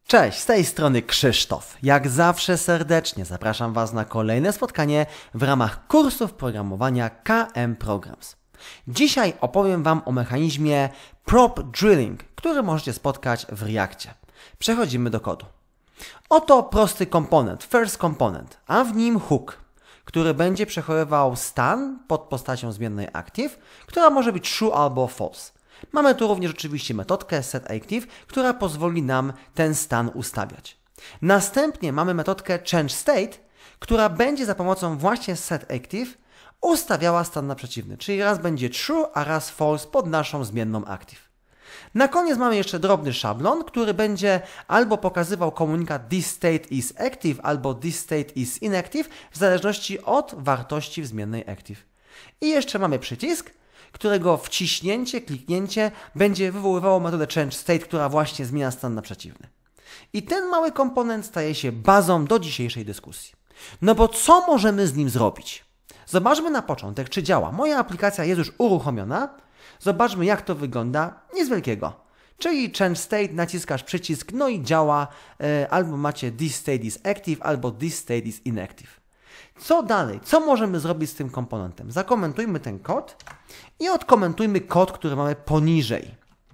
Cześć, z tej strony Krzysztof. Jak zawsze serdecznie zapraszam Was na kolejne spotkanie w ramach kursów programowania KM Programs. Dzisiaj opowiem Wam o mechanizmie prop drilling, który możecie spotkać w Reakcie. Przechodzimy do kodu. Oto prosty komponent, first component, a w nim hook, który będzie przechowywał stan pod postacią zmiennej active, która może być true albo false. Mamy tu również oczywiście metodkę setActive, która pozwoli nam ten stan ustawiać. Następnie mamy metodkę changeState, która będzie za pomocą właśnie setActive ustawiała stan na przeciwny, czyli raz będzie true, a raz false pod naszą zmienną active. Na koniec mamy jeszcze drobny szablon, który będzie albo pokazywał komunikat this state is active, albo this state is inactive, w zależności od wartości w zmiennej active. I jeszcze mamy przycisk, którego wciśnięcie, kliknięcie będzie wywoływało metodę changeState, która właśnie zmienia stan na przeciwny. I ten mały komponent staje się bazą do dzisiejszej dyskusji. No bo co możemy z nim zrobić? Zobaczmy na początek, czy działa. Moja aplikacja jest już uruchomiona. Zobaczmy, jak to wygląda. Nic wielkiego. Czyli changeState, naciskasz przycisk, no i działa. Albo macie this state is active, albo this state is inactive. Co dalej? Co możemy zrobić z tym komponentem? Zakomentujmy ten kod i odkomentujmy kod, który mamy poniżej.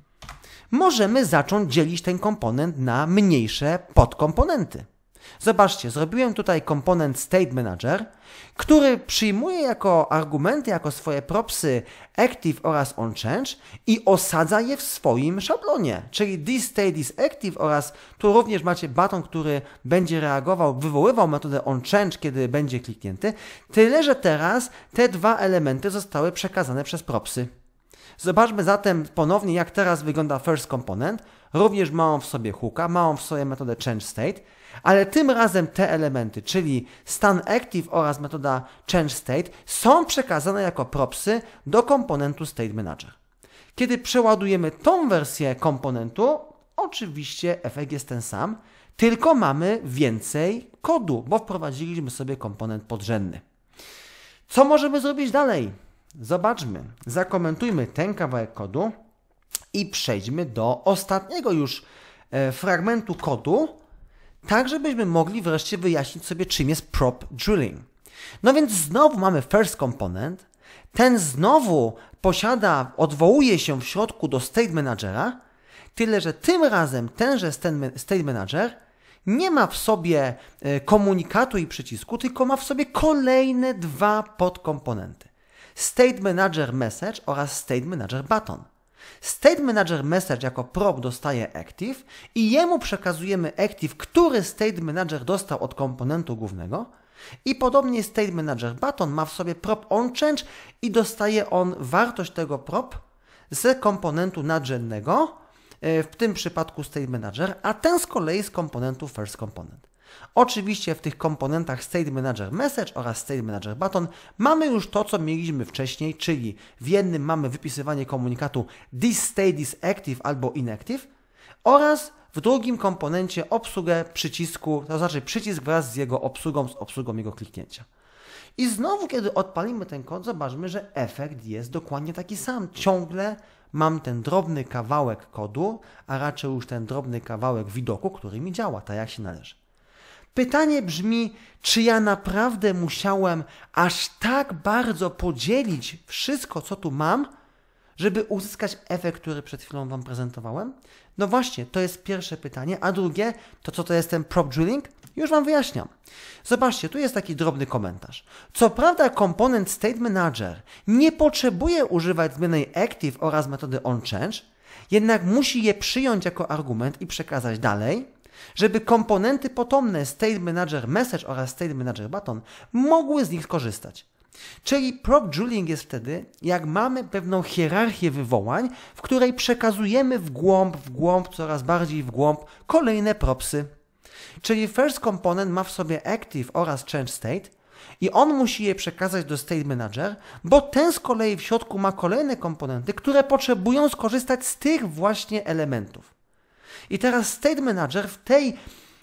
Możemy zacząć dzielić ten komponent na mniejsze podkomponenty. Zobaczcie, zrobiłem tutaj komponent State Manager, który przyjmuje jako argumenty, jako swoje propsy active oraz onChange i osadza je w swoim szablonie. Czyli this state is active oraz tu również macie baton, który będzie reagował, wywoływał metodę onChange, kiedy będzie kliknięty. Tyle, że teraz te dwa elementy zostały przekazane przez propsy. Zobaczmy zatem ponownie, jak teraz wygląda first component. Również ma on w sobie hooka, ma on w sobie metodę changeState, ale tym razem te elementy, czyli stan active oraz metoda changeState, są przekazane jako propsy do komponentu State Manager. Kiedy przeładujemy tą wersję komponentu, oczywiście efekt jest ten sam, tylko mamy więcej kodu, bo wprowadziliśmy sobie komponent podrzędny. Co możemy zrobić dalej? Zobaczmy, zakomentujmy ten kawałek kodu i przejdźmy do ostatniego już fragmentu kodu, tak żebyśmy mogli wreszcie wyjaśnić sobie, czym jest prop drilling. No więc znowu mamy first component, ten znowu odwołuje się w środku do State Managera, tyle że tym razem tenże State Manager nie ma w sobie komunikatu i przycisku, tylko ma w sobie kolejne dwa podkomponenty. State Manager Message oraz State Manager Button. State Manager Message jako prop dostaje active i jemu przekazujemy active, który State Manager dostał od komponentu głównego i podobnie State Manager Button ma w sobie prop onChange i dostaje on wartość tego prop z komponentu nadrzędnego, w tym przypadku State Manager, a ten z kolei z komponentu First Component. Oczywiście w tych komponentach State Manager Message oraz State Manager Button mamy już to, co mieliśmy wcześniej, czyli w jednym mamy wypisywanie komunikatu this state is active albo inactive oraz w drugim komponencie obsługę przycisku, to znaczy przycisk wraz z jego obsługą, z obsługą jego kliknięcia. I znowu, kiedy odpalimy ten kod, zobaczmy, że efekt jest dokładnie taki sam. Ciągle mam ten drobny kawałek kodu, a raczej już ten drobny kawałek widoku, który mi działa, tak jak się należy. Pytanie brzmi, czy ja naprawdę musiałem aż tak bardzo podzielić wszystko, co tu mam, żeby uzyskać efekt, który przed chwilą Wam prezentowałem? No właśnie, to jest pierwsze pytanie, a drugie, to co to jest ten prop drilling? Już Wam wyjaśniam. Zobaczcie, tu jest taki drobny komentarz. Co prawda komponent State Manager nie potrzebuje używać zmiennej active oraz metody onChange, jednak musi je przyjąć jako argument i przekazać dalej, żeby komponenty potomne State Manager Message oraz State Manager Button mogły z nich skorzystać. Czyli prop drilling jest wtedy, jak mamy pewną hierarchię wywołań, w której przekazujemy w głąb, coraz bardziej w głąb kolejne propsy. Czyli first component ma w sobie active oraz change state i on musi je przekazać do State Manager, bo ten z kolei w środku ma kolejne komponenty, które potrzebują skorzystać z tych właśnie elementów. I teraz State Manager w tej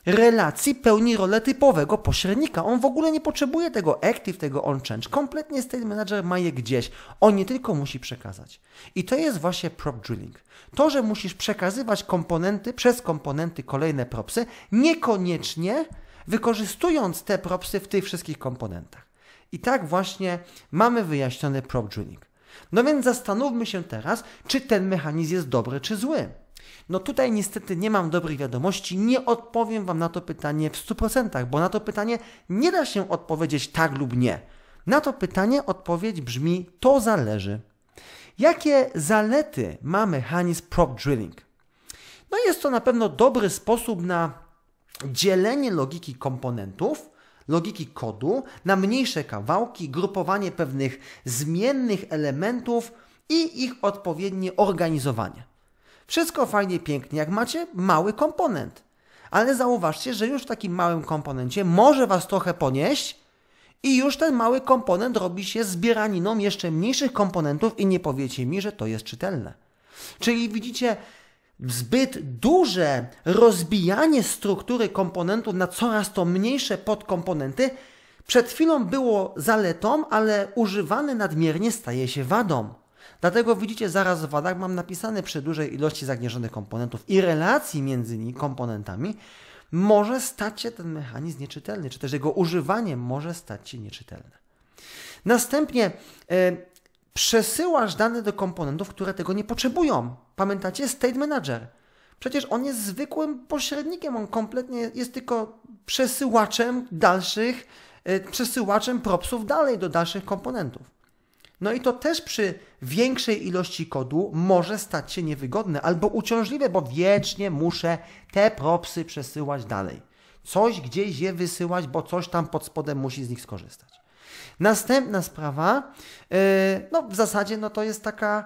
relacji pełni rolę typowego pośrednika. On w ogóle nie potrzebuje tego active, tego on-change. Kompletnie State Manager ma je gdzieś. On nie tylko musi przekazać. I to jest właśnie prop drilling. To, że musisz przekazywać komponenty, przez komponenty kolejne propsy, niekoniecznie wykorzystując te propsy w tych wszystkich komponentach. I tak właśnie mamy wyjaśniony prop drilling. No więc zastanówmy się teraz, czy ten mechanizm jest dobry, czy zły. No tutaj niestety nie mam dobrych wiadomości, nie odpowiem Wam na to pytanie w 100%, bo na to pytanie nie da się odpowiedzieć tak lub nie. Na to pytanie odpowiedź brzmi: to zależy. Jakie zalety ma mechanizm prop drilling? No jest to na pewno dobry sposób na dzielenie logiki komponentów, logiki kodu na mniejsze kawałki, grupowanie pewnych zmiennych elementów i ich odpowiednie organizowanie. Wszystko fajnie, pięknie, jak macie mały komponent. Ale zauważcie, że już w takim małym komponencie może Was trochę ponieść i już ten mały komponent robi się zbieraniną jeszcze mniejszych komponentów i nie powiecie mi, że to jest czytelne. Czyli widzicie, zbyt duże rozbijanie struktury komponentów na coraz to mniejsze podkomponenty przed chwilą było zaletą, ale używane nadmiernie staje się wadą. Dlatego widzicie, zaraz w wadach mam napisane: przy dużej ilości zagnieżdżonych komponentów i relacji między nimi komponentami może stać się ten mechanizm nieczytelny, czy też jego używanie może stać się nieczytelne. Następnie przesyłasz dane do komponentów, które tego nie potrzebują. Pamiętacie? State Manager. Przecież on jest zwykłym pośrednikiem, on kompletnie jest tylko przesyłaczem propsów dalej do dalszych komponentów. No i to też przy większej ilości kodu może stać się niewygodne albo uciążliwe, bo wiecznie muszę te propsy przesyłać dalej. Coś gdzieś je wysyłać, bo coś tam pod spodem musi z nich skorzystać. Następna sprawa, w zasadzie to jest taka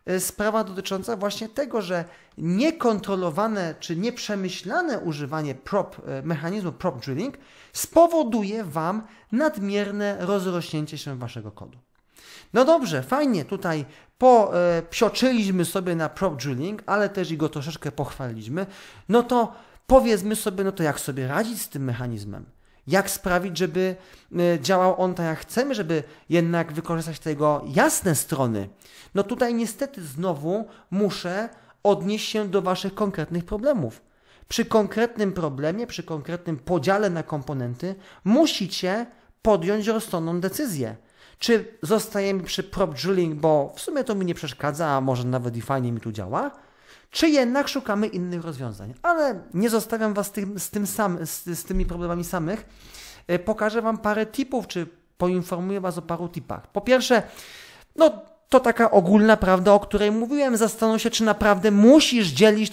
sprawa dotycząca właśnie tego, że niekontrolowane czy nieprzemyślane używanie mechanizmu prop drilling spowoduje Wam nadmierne rozrośnięcie się Waszego kodu. No dobrze, fajnie, tutaj psioczyliśmy sobie na prop drilling, ale też i go troszeczkę pochwaliliśmy. No to powiedzmy sobie, to jak sobie radzić z tym mechanizmem? Jak sprawić, żeby działał on tak jak chcemy, żeby jednak wykorzystać tego jasne strony? No tutaj niestety znowu muszę odnieść się do Waszych konkretnych problemów. Przy konkretnym problemie, przy konkretnym podziale na komponenty musicie podjąć rozsądną decyzję. Czy zostajemy przy prop drilling, bo w sumie to mi nie przeszkadza, a może nawet i fajnie mi tu działa, czy jednak szukamy innych rozwiązań. Ale nie zostawiam Was z tymi problemami samych. Pokażę Wam parę tipów, czy poinformuję Was o paru tipach. Po pierwsze, to taka ogólna prawda, o której mówiłem. Zastanów się, czy naprawdę musisz dzielić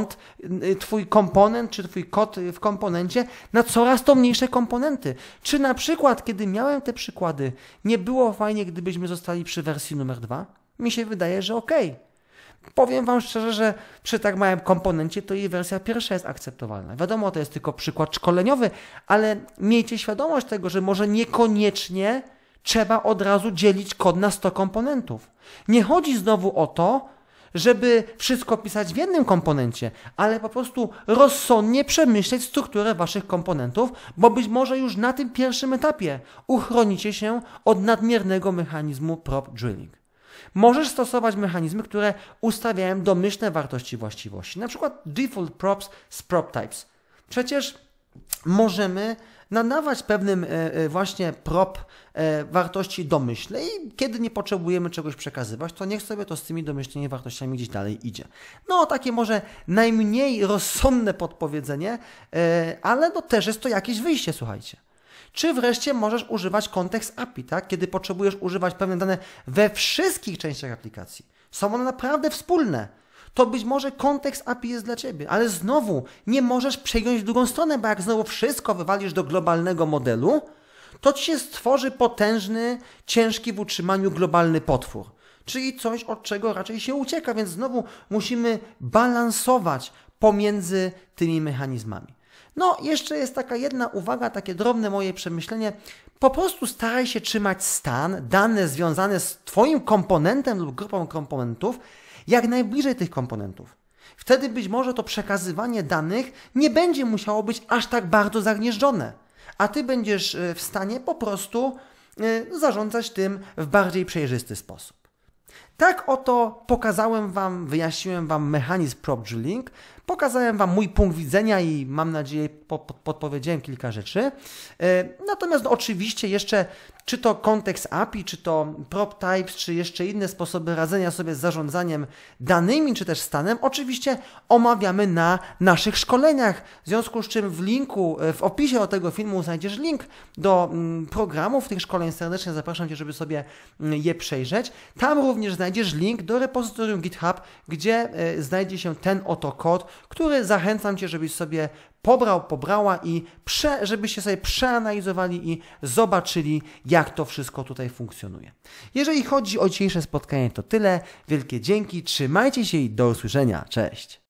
twój komponent, czy twój kod w komponencie na coraz to mniejsze komponenty. Czy na przykład, kiedy miałem te przykłady, nie było fajnie, gdybyśmy zostali przy wersji numer 2? Mi się wydaje, że okej. Powiem Wam szczerze, że przy tak małym komponencie to jej wersja pierwsza jest akceptowalna. Wiadomo, to jest tylko przykład szkoleniowy, ale miejcie świadomość tego, że może niekoniecznie trzeba od razu dzielić kod na 100 komponentów. Nie chodzi znowu o to, żeby wszystko pisać w jednym komponencie, ale po prostu rozsądnie przemyśleć strukturę Waszych komponentów, bo być może już na tym pierwszym etapie uchronicie się od nadmiernego mechanizmu prop drilling. Możesz stosować mechanizmy, które ustawiają domyślne wartości właściwości, na przykład default props z prop types. Przecież możemy nadawać pewnym właśnie prop wartości domyślne i kiedy nie potrzebujemy czegoś przekazywać, to niech sobie to z tymi domyślnymi wartościami gdzieś dalej idzie. Takie może najmniej rozsądne podpowiedzenie, ale też jest to jakieś wyjście, słuchajcie. Czy wreszcie możesz używać kontekst API, tak? Kiedy potrzebujesz używać pewne dane we wszystkich częściach aplikacji. Są one naprawdę wspólne. To być może kontekst API jest dla Ciebie, ale znowu nie możesz przejąć w drugą stronę, bo jak znowu wszystko wywalisz do globalnego modelu, to Ci się stworzy potężny, ciężki w utrzymaniu globalny potwór. Czyli coś, od czego raczej się ucieka, więc znowu musimy balansować pomiędzy tymi mechanizmami. Jeszcze jest taka jedna uwaga, takie drobne moje przemyślenie. Po prostu staraj się trzymać stan, dane związane z Twoim komponentem lub grupą komponentów, jak najbliżej tych komponentów. Wtedy być może to przekazywanie danych nie będzie musiało być aż tak bardzo zagnieżdżone, a Ty będziesz w stanie po prostu zarządzać tym w bardziej przejrzysty sposób. Tak oto pokazałem Wam, wyjaśniłem Wam mechanizm Prop Drilling, pokazałem Wam mój punkt widzenia i mam nadzieję podpowiedziałem kilka rzeczy. Natomiast oczywiście jeszcze czy to kontekst API, czy to prop types, czy jeszcze inne sposoby radzenia sobie z zarządzaniem danymi, czy też stanem, oczywiście omawiamy na naszych szkoleniach. W związku z czym w linku, w opisie do tego filmu znajdziesz link do programów tych szkoleń. Serdecznie zapraszam Cię, żeby sobie je przejrzeć. Tam również znajdziesz link do repozytorium GitHub, gdzie znajdzie się ten oto kod, który zachęcam Cię, żebyś sobie pobrała i żebyście sobie przeanalizowali i zobaczyli, jak to wszystko tutaj funkcjonuje. Jeżeli chodzi o dzisiejsze spotkanie, to tyle. Wielkie dzięki, trzymajcie się i do usłyszenia. Cześć!